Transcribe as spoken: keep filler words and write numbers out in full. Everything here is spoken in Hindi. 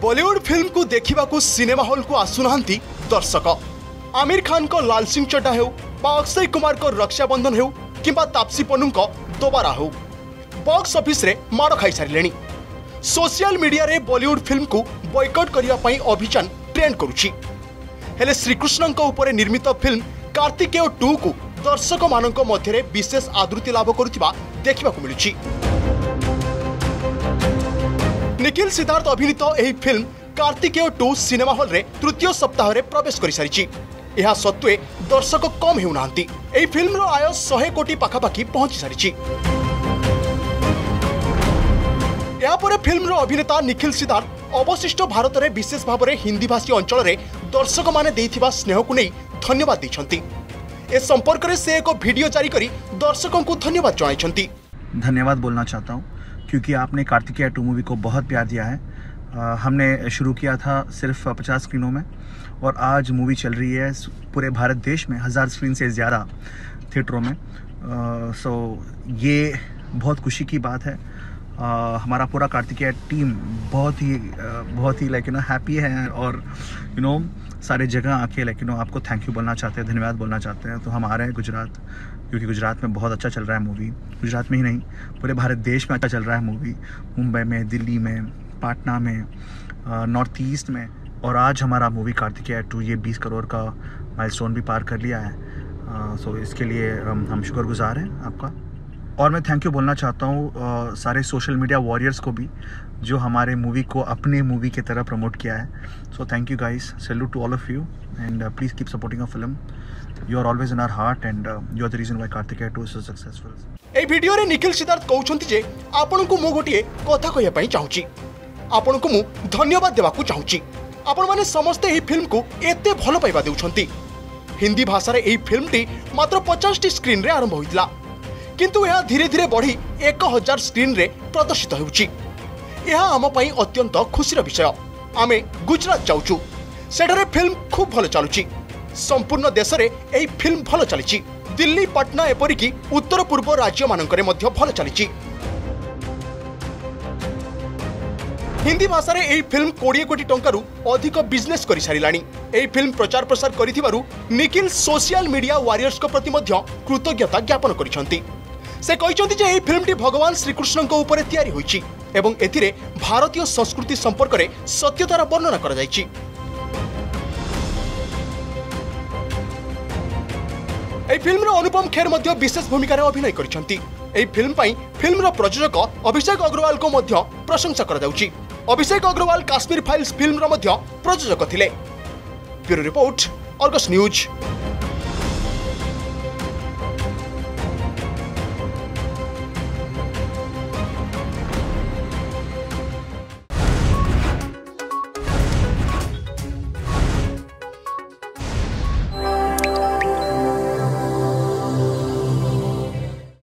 बॉलीवुड फिल्म को देखा सिनेमा हॉल को आसुना दर्शक। आमिर खान को लाल सिंह चड्ढा हो, अक्षय कुमार को रक्षाबंधन हो कि तापसी पन्नू को दोबारा हो, बॉक्स ऑफिस रे माड़ खाई सारे। सोशल मीडिया रे बॉलीवुड फिल्म को बॉयकॉट करने अभियान ट्रेंड करुछि। हेले श्रीकृष्ण उपर निर्मित फिल्म कार्तिकेय टू को दर्शक मानक मध्य विशेष आदृति लाभ करुथिबा देखा मिलुछि। निखिल सिद्धार्थ अभिनीत यह फिल्म कार्तिकेय टू सिनेमा हॉल रे तृतीय सप्ताह रे प्रवेश कर सारी। यह सत्वे दर्शक कम होना फिल्म रो आय सौ कोटी पाखापाखि पहुंची सारी। यापर फिल्म रो अभिनेता निखिल सिद्धार्थ अवशिष्ट भारत में विशेष भाव में हिंदी भाषी अंचल में दर्शक माने देइथिबा स्नेह को नहीं धन्यवाद देइछंती। ए संपर्क में से एक वीडियो जारी करी दर्शकों को धन्यवाद जणाइछंती। धन्यवाद बोलना चाहता हूँ क्योंकि आपने कार्तिकेय टू मूवी को बहुत प्यार दिया है। आ, हमने शुरू किया था सिर्फ पचास स्क्रीनों में और आज मूवी चल रही है पूरे भारत देश में हज़ार स्क्रीन से ज़्यादा थिएटरों में। आ, सो ये बहुत खुशी की बात है। आ, हमारा पूरा कार्तिकेय टीम बहुत ही बहुत ही लाइक यू नो हैप्पी है और यू नो सारे जगह आके लाइक यू नो आपको थैंक यू बोलना चाहते हैं, धन्यवाद बोलना चाहते हैं। तो हम आ रहे हैं गुजरात क्योंकि गुजरात में बहुत अच्छा चल रहा है मूवी। गुजरात में ही नहीं पूरे भारत देश में अच्छा चल रहा है मूवी, मुंबई में, दिल्ली में, पटना में, नॉर्थ ईस्ट में। और आज हमारा मूवी कार्तिकेय टू ये बीस करोड़ का माइलस्टोन भी पार कर लिया है। आ, सो इसके लिए हम, हम शुक्रगुजार हैं आपका। और मैं थैंक यू बोलना चाहता हूँ सारे सोशल मीडिया वॉरियर्स को भी जो हमारे मूवी को अपने मूवी की तरह प्रमोट किया है। So thank you guys, salute to all of you and please keep supporting a film. You are always in our heart and you are the reason why Karthikeya two is so successful. ए वीडियो रे निखिल सिद्धार्थ कहउछंती जे आपन को मो गोटिए कथा कहया पई चाहूची, आपन को मु धन्यवाद देबा को चाहूची। आपन माने समस्त एही फिल्म को एते भलो पाइबा देउछंती। हिंदी भाषा रे एही फिल्म टी मात्र पचास टी स्क्रीन रे आरंभ होइतला किंतु यह धीरे धीरे बढ़ी एक हजार स्क्रीन रे प्रदर्शित होउची। यह आम पई अत्यंत खुशीर विषय। आमे गुजरात जाउचु, सेठारे फिल्म खूब भलो चालुची। संपूर्ण देश रे एही फिल्म भलो चलीची। दिल्ली, पटना एपरिकी उत्तर पूर्व राज्य मानकरे मध्य भलो चलीची। हिंदी भाषा रे एही फिल्म बीस कोटी टंकारु अधिक बिजनेस करि सारिलानी। एही फिल्म प्रचार प्रसार करिथिबारु निखिल सोशल मीडिया वॉरियर्स को प्रति मध्य कृतज्ञता ज्ञापन करिसंती। से कहिसंती जे एही फिल्म टी भगवान श्रीकृष्ण को ऊपर तैयारी होईची एवं एथिरे भारतीय संस्कृति संपर्क रे सत्यतार वर्णना करा जाईची। एही फिल्म रो अनुपम खेर मध्य विशेष भूमिका रे अभिनय करिसंती। एही फिल्म पई फिल्म रो प्रयोजक अभिषेक अग्रवाल को मध्य प्रशंसा करा जाउची। अभिषेक अग्रवाल काश्मीर फाइल्स फिल्म रो मध्य प्रयोजक थिले। Bureau report, Argus news.